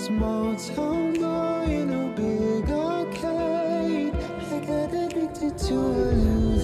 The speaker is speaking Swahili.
Small town boy in a big arcade. I got addicted to a new